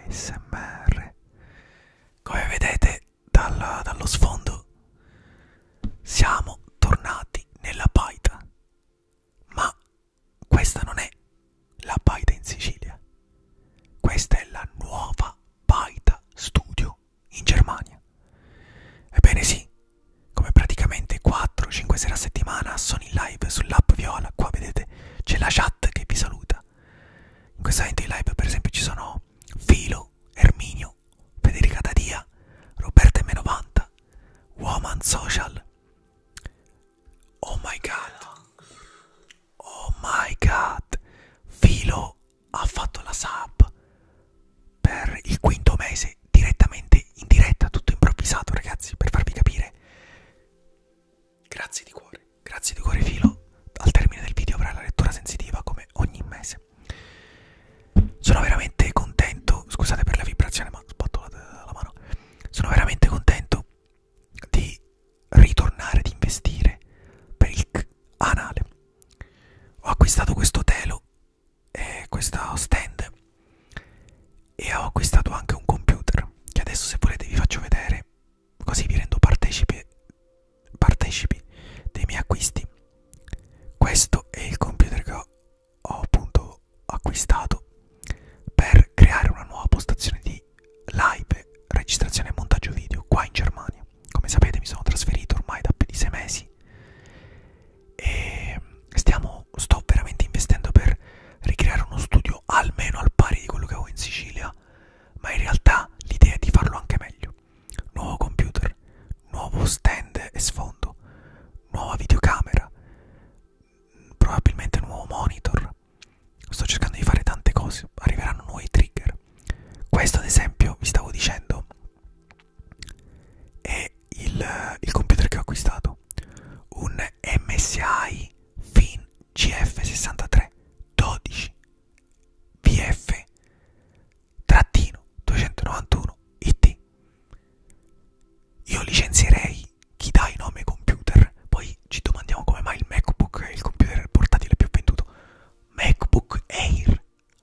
ASMR. Come vedete dallo sfondo siamo tornati nella baita, ma questa non è la baita in Sicilia, questa è la nuova baita studio in Germania. Ebbene sì, come praticamente 4-5 sere a settimana sono in live sull'app Viola. Qua vedete c'è la chat che vi saluta. In questo momento in live per esempio ci sono Filo, Erminio, Federica Dadia, Roberta M90, Woman Social. Oh my god, oh my god, Filo ha fatto la sub per il quinto mese direttamente in diretta, tutto improvvisato ragazzi, per farvi capire. Grazie di cuore Filo. Al termine del video avrà la lettura sensitiva come ogni mese. Sono veramente contento, scusate per la vibrazione ma sbatto la mano. Sono veramente contento di ritornare ad investire per il canale. Ho acquistato questo telo e questo stand e ho acquistato anche un computer che adesso, se volete, vi faccio vedere, così vi rendo partecipi dei miei acquisti. Questo è il computer che ho appunto acquistato per creare una nuova postazione di live, registrazione e montaggio video qua in Germania. Come sapete mi sono trasferito ormai da più di 6 mesi e sto veramente investendo per ricreare uno studio almeno al pari di quello che ho in Sicilia, ma in realtà l'idea è di farlo anche meglio. Nuovo computer, nuovo stand e sfondo, nuova videocamera, probabilmente nuovo monitor. Sto cercando di fare tante cose, arriveranno nuovi trigger. Questo ad esempio, vi stavo dicendo, è il computer che ho acquistato, un MSI Fin GF63 12 VF 291 IT. Io licenzierei chi dà i nomi ai computer, poi ci domandiamo come mai il MacBook è il computer portatile più venduto. MacBook Air.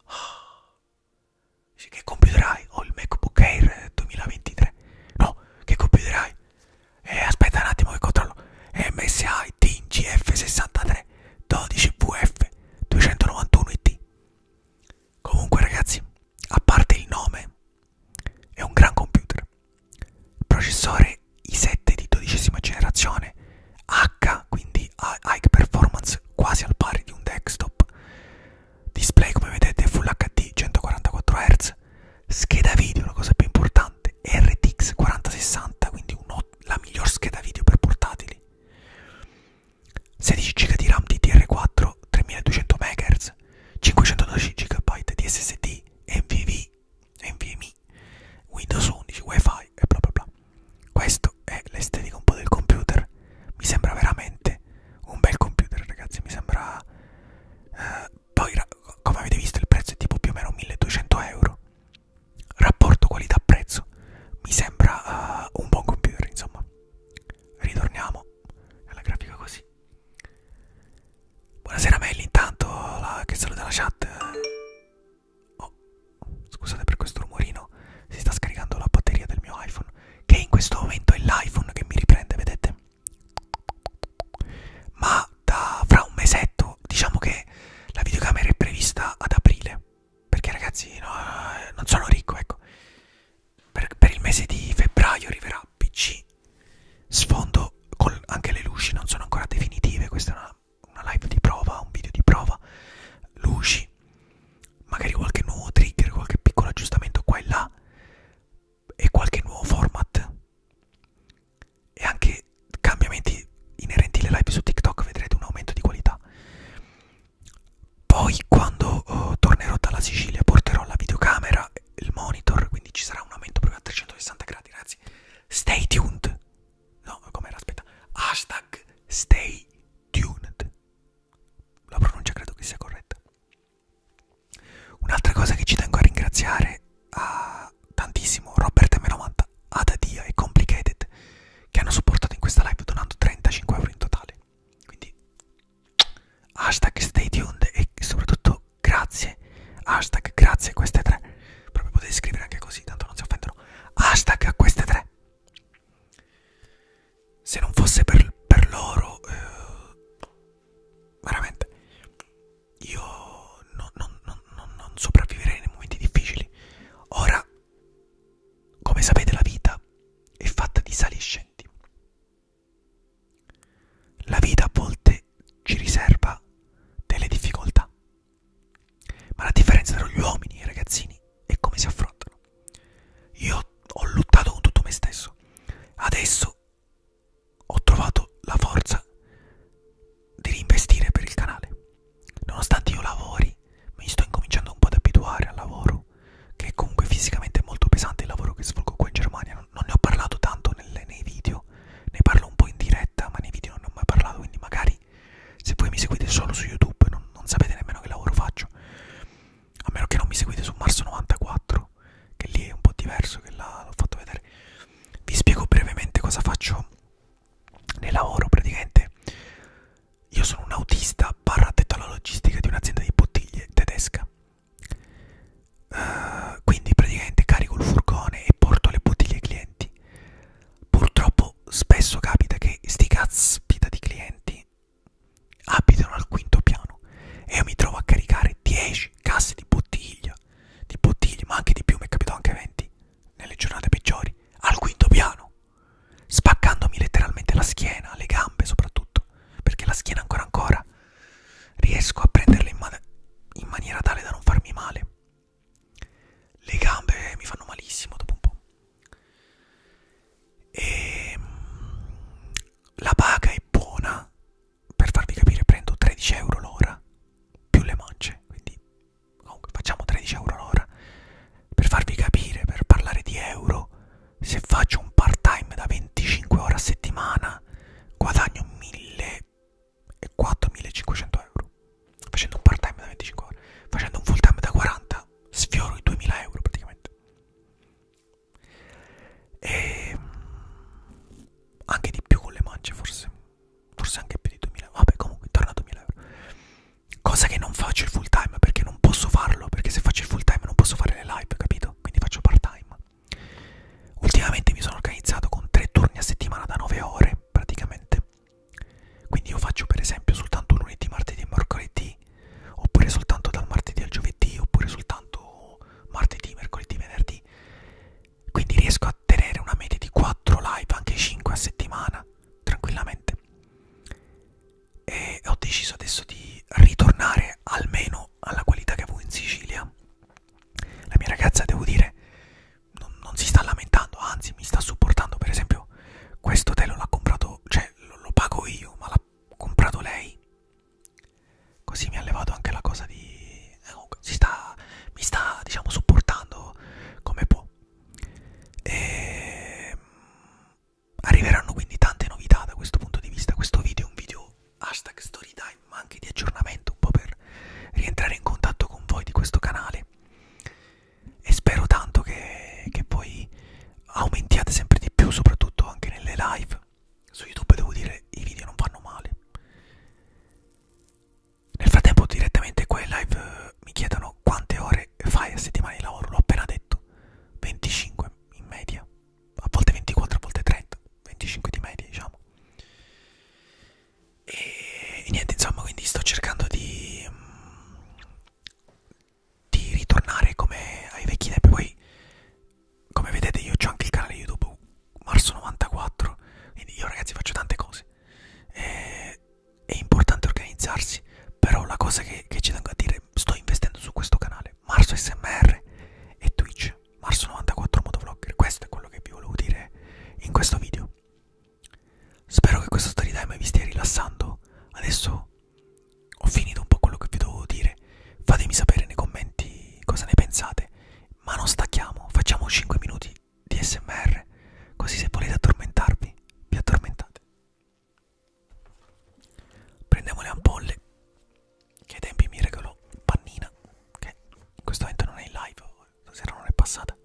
Dici, che computer hai? Ho il MacBook Air 2023. No, che computer hai? Aspetta un attimo che controllo. MSI Team GF63 12 VF 291 IT. Comunque ragazzi, a parte il nome, è un gran computer. Processore i7 di 12ª generazione, H, quindi high performance, quasi al pari di un desktop. Display come vedete Full HD 144 Hz. Scheda video, la cosa più importante, RTX 4060, quindi la miglior scheda video per portatili. 16 GB di RAM DDR4 3200 MHz, 512 GB di SSD, NVMe, Windows 11, Wi-Fi e bla bla bla. Questo è l'estetica un po' del computer. Mi sembra veramente un bel computer ragazzi, mi sembra poi come avete visto il prezzo è tipo più o meno 1200 euro. Rapporto qualità prezzo mi sembra un buon computer, insomma. Ritorniamo alla grafica così. Buonasera Melli, intanto che saluta la chat. Oh, scusate per questo rumorino, si sta scaricando la batteria del mio iPhone, che in questo momento è l'iPhone che mi riprende, vedete? Ma fra un mesetto, diciamo che la videocamera è prevista ad aprile, perché ragazzi no, non sono ricco, ecco. Per il mese di febbraio arriverà PC, sfondo con anche le luci non sono ancora definitive, questa è una live di prova, un video di prova, luci, magari qualche nuovo trigger, qualche piccolo aggiustamento qua e là e qualche nuovo format e anche cambiamenti inerenti alle live su TikTok, vedrete un aumento di qualità. Poi quando tornerò dalla Sicilia porterò la videocamera, il monitor, quindi ci sarà un aumento proprio a 360 gradi ragazzi. Stay tuned. No, com'era? Aspetta. Hashtag stay tuned. mi seguite solo su YouTube, non sapete nemmeno che lavoro faccio, a meno che non mi seguite su Marso94, che lì è un po' diverso, che là l'ho fatto vedere. Vi spiego brevemente cosa faccio nel lavoro. Praticamente io sono un autista barra addetto alla logistica di un'azienda di bottiglie tedesca. Quindi praticamente carico il furgone e porto le bottiglie ai clienti. Purtroppo spesso capita che sti caspita di clienti abitano al quinto piano e io mi trovo a caricare 10 casse di bottiglie, ma anche di più, mi è capitato anche 20 nelle giornate peggiori, al quinto piano, spaccandomi letteralmente la schiena, le gambe soprattutto, perché la schiena ancora riesco a prenderla in maniera tale da non farmi male. Le gambe mi fanno malissimo dopo un po'. E la paga è buona, per farvi capire prendo 13 euro l'ora più le mance, quindi comunque facciamo 13 euro l'ora. Per farvi capire, per parlare di euro, se faccio un part time da 25 ore a settimana guadagno 1.400-1.500 euro facendo un part time da 25 ore. Facendo un full time da 40 sfioro i 2.000 euro praticamente. E anche di più con le mance, forse anche più di 2.000, vabbè, comunque intorno a 2.000 euro. Cosa che non faccio il full time, perché non posso farlo, perché se faccio il full time non posso fare le live, capito? Quindi faccio part time. Ultimamente mi sono organizzato con 3 turni a settimana da 9 ore praticamente. Quindi io faccio per esempio soltanto lunedì, martedì e mercoledì, oppure soltanto dal martedì al giovedì, oppure soltanto martedì, mercoledì, venerdì. Quindi riesco a tenere una media di 4 live, anche 5 a settimana, tranquillamente. E ho deciso adesso di ritornare almeno alla qualità che avevo in Sicilia. La mia ragazza, devo dire, non si sta lamentando, anzi mi sta supportando. Per esempio questo telo l'ha comprato, cioè lo pago io, ma l'ha comprato lei, così mi ha levato anche la cosa di mi sta diciamo supportando come può. E arriveranno quindi tante novità da questo punto di vista. Questo video è un video hashtag storytime, ma anche di aggiornamento, un po' per rientrare in contatto con voi di questo canale, e spero tanto che voi aumentiate sempre di più, soprattutto anche nelle live. Su YouTube devo dire i video non vanno male. Nel frattempo direttamente qua in live mi chiedono quante ore fai a settimana di lavoro. L'ho appena detto, 25 in media, a volte 24, a volte 30, 25 di media diciamo. E niente, insomma, quindi sto cercando di ritornare come ai vecchi tempi. Poi come vedete io ho anche il canale YouTube Marso94, quindi io ragazzi faccio tante cose. È importante organizzarsi, però la cosa che ci tengo a dire, sto investendo su questo canale Marso SMR e Twitch Marso94 Motovlogger. Questo è quello che vi volevo dire in questo video. Spero che questo story time vi stia rilassando. Adesso ho finito un po' quello che vi dovevo dire. Fatemi sapere nei commenti cosa ne pensate, ma non stacchiamo, facciamo 5 minuti di SMR, così se volete addormentarvi vi addormentate. Prendiamo le ampolle, che ai tempi mi regalò Pannina, che in questo momento non è in live, stasera non è passata.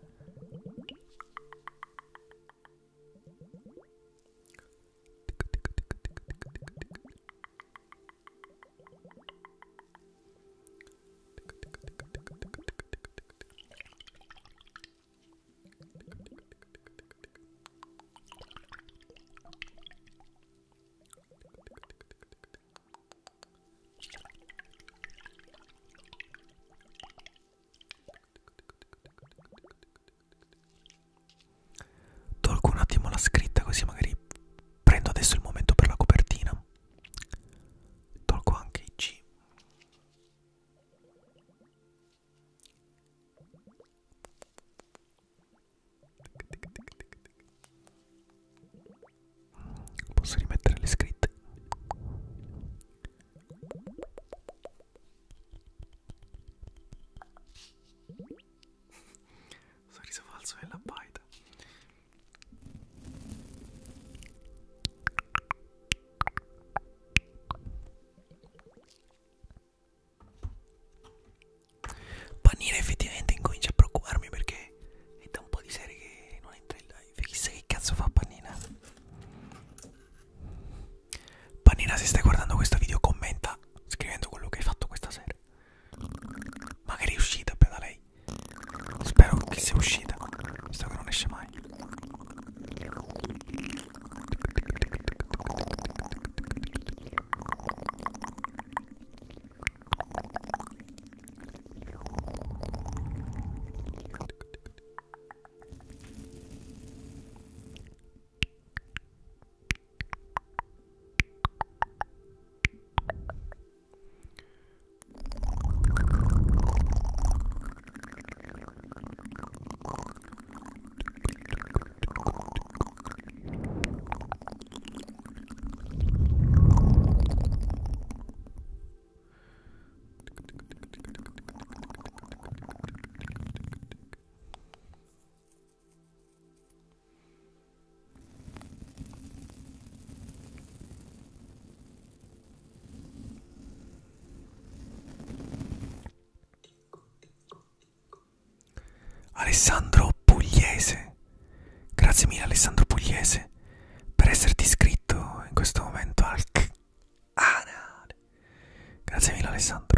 Alessandro Pugliese. Grazie mille Alessandro Pugliese per esserti iscritto in questo momento al canale. Grazie mille Alessandro.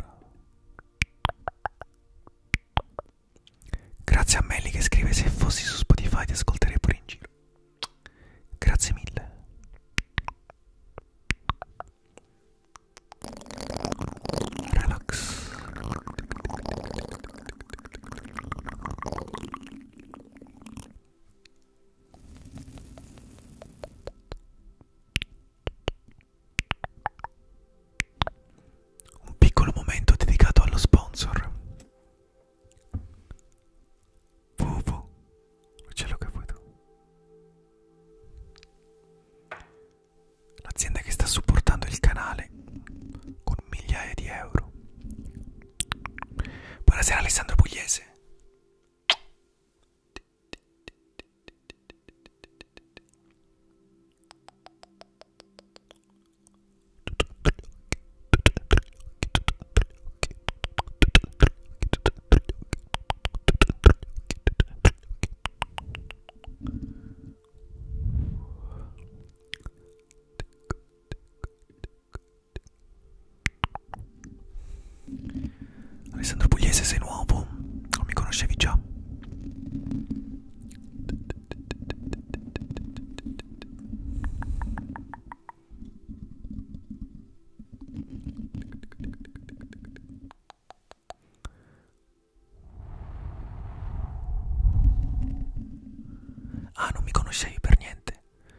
Grazie a Melli che scrive: se fossi su Spotify ti ascolterei pure in giro. Grazie mille. Relax. Un piccolo momento dedicato allo sponsor. Vovo, c'è lo che vuoi tu. L'azienda che sta supportando il canale con migliaia di euro. Buonasera Alessandro Pugliese. Alessandro Pugliese, sei nuovo? O mi conoscevi già? Ah, non mi conoscevi per niente.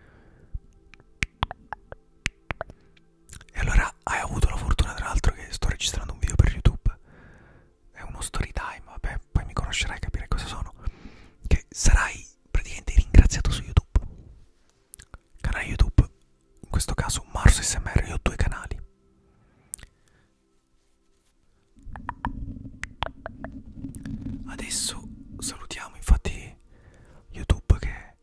E allora hai avuto la fortuna, tra l'altro, che sto registrando un video per YouTube. È uno story time, vabbè, poi mi conoscerai e capirai cosa sono. Che sarai praticamente ringraziato su YouTube. Canale YouTube, in questo caso Mars SMR, io ho 2 canali. Adesso salutiamo infatti YouTube che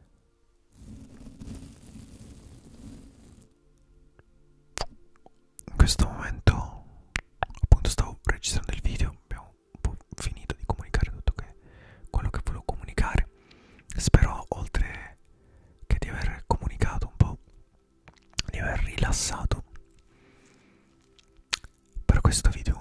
in questo momento appunto stavo registrando il video, abbiamo un po' finito di comunicare tutto quello che volevo comunicare. Spero, oltre che di aver comunicato un po', di aver rilassato per questo video